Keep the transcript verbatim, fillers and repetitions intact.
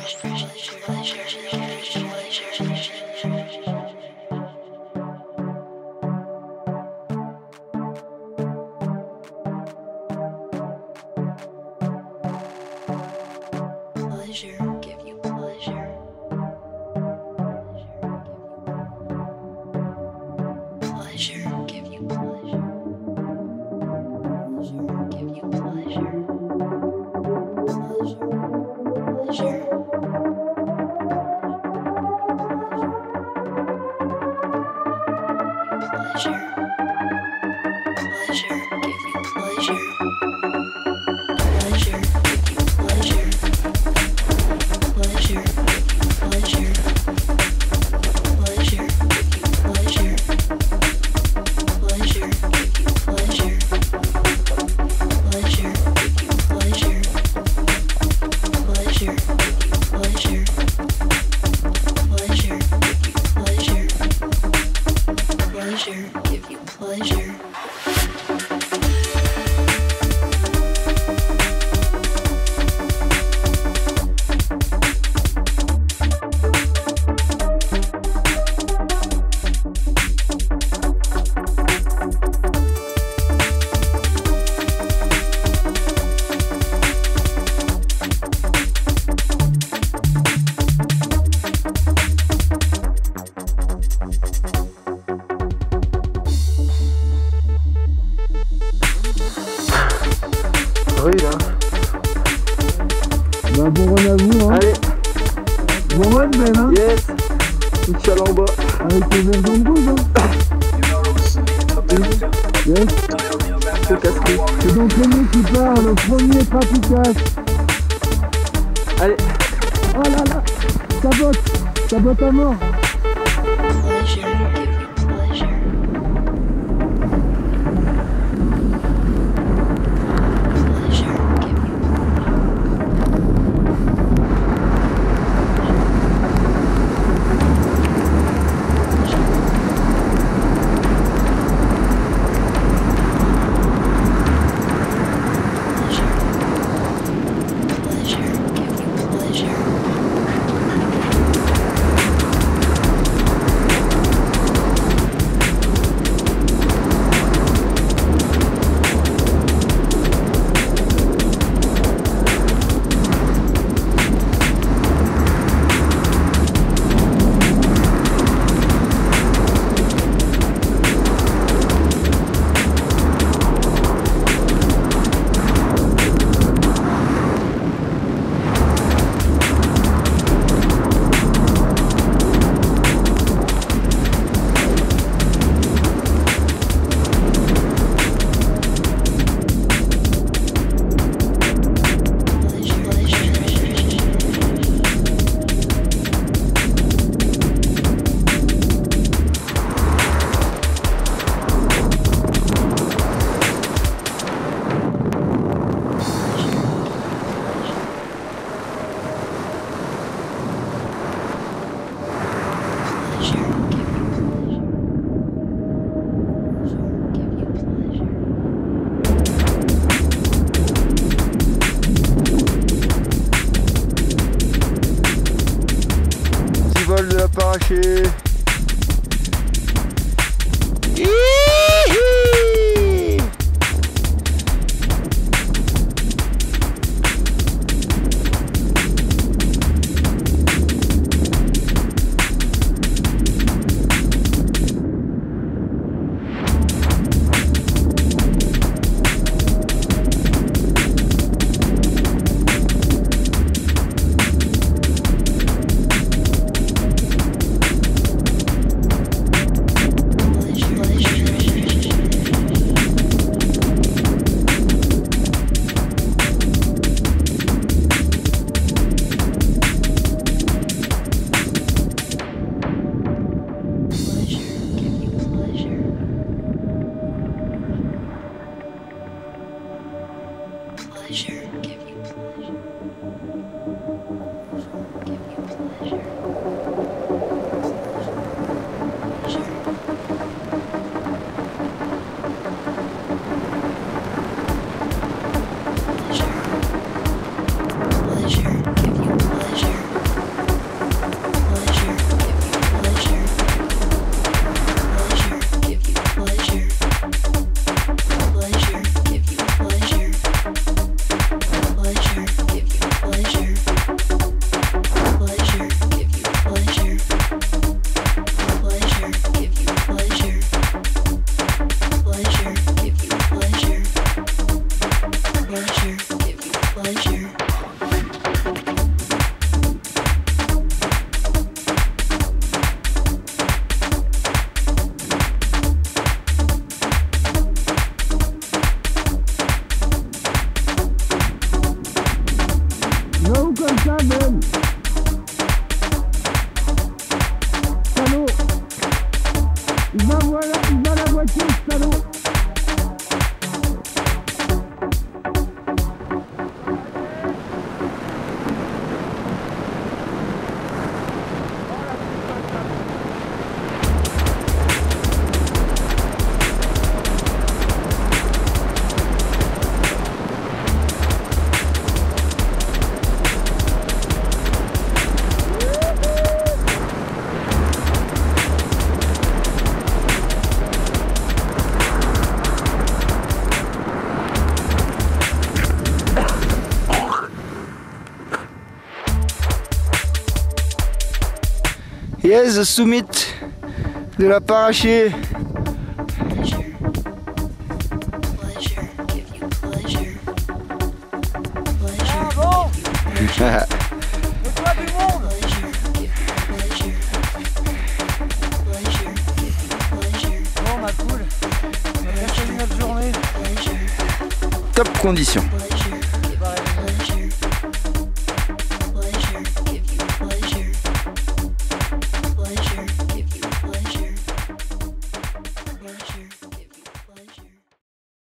Oui, là. Bah, bon run à vous, hein. Allez. Bon run, Ben, hein. Yes. Inch'Allah en bas. Avec les verres en rouge, hein. Yes. C'est casse-cou. C'est donc le mot qui part, le premier traficace. Allez. Oh là là. Ça botte. Ça botte à mort. Vol de la parachée. Pleasure, give you pleasure. comme ça, Ben. Salaud. Il va, voilà, il va à la voiture, salaud. Yes, the summit de la Paraché. Pleasure. Pleasure. Give you pleasure. Pleasure. bon. Give you pleasure. Le toit du monde. Pleasure. Give you pleasure. Pleasure. Give you pleasure. Bon, ma cool. On a bien fini notre journée. Pleasure. Top condition. Pleasure.